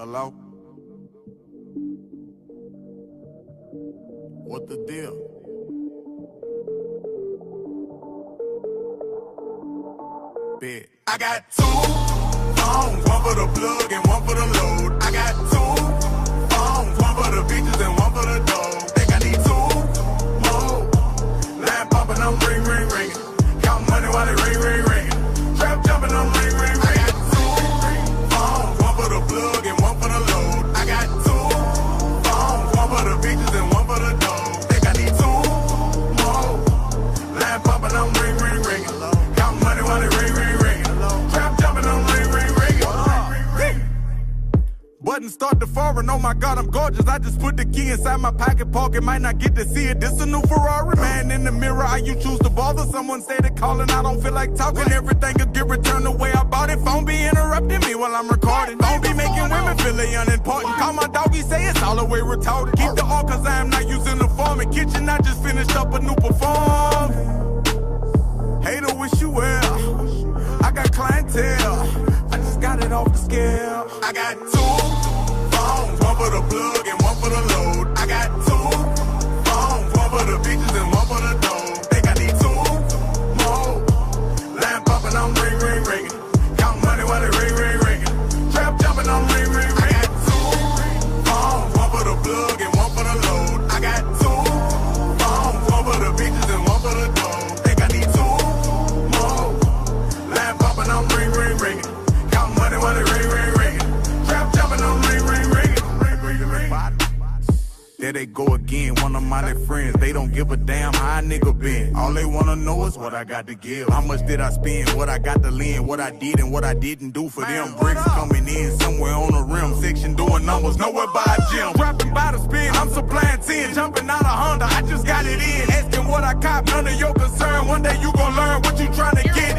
Hello? What the deal? Bet. I got 2 phones, one for the plug and one for the load. I got 2 phones, one for the bitches and one for the dough. Think I need 2 more. Line popping, I'm ring, ring, ringing. Count money while it ring, ring, ringing. Trap jumping, I'm ring, ring, ringing. I got 2 phones, one for the plug and one for the load. I got 2 phones, one for the bitches and one for the dough. Think I need 2 more. Line popping, I'm ring, ring, ringing. Count money while it ring, ring. Button start to foreign, oh my God, I'm gorgeous. I just put the key inside my pocket, might not get to see it. This a new Ferrari, man in the mirror. How you choose to bother? Someone say they calling, I don't feel like talking. Everything could get returned the way I bought it. Phone be interrupting me while I'm recording. Phone be making women feel they unimportant. Call my doggy, say it's all the way retarded. Keep the all cause I am not using the form. In kitchen, I just finished up a new perform. Hater, wish you well. I got clientele. I just got it off the scale. I got 2 phones, one for the plug and one for the load. I got 2 phones, one for the bitches and one for the dough. Think I need 2 more. Line popping, I'm ring, ring, ringing. Count money while it ring, ring, ringing. Trap jumping, I'm ring, ring, ringing. I got 2 phones, one for the plug and one for the load. I got 2 phones, one for the bitches and one for the dough. Think I need 2 more. Line popping, I'm ring, ring, ringing. Count money while it ring, ring, ringing. Trap jumping, I'm ring, ring, ringing. There they go again, one of my friends. They don't give a damn how a nigga been. All they wanna know is what I got to give. How much did I spend, what I got to lend, what I did and what I didn't do for them. Bricks coming in somewhere on the rim. Section doing numbers, nowhere by a gym. Dropping by the spin, I'm supplying 10. Jumping out of Honda, I just got it in. Asking what I cop, none of your concern. One day you gon' learn what you trying to get.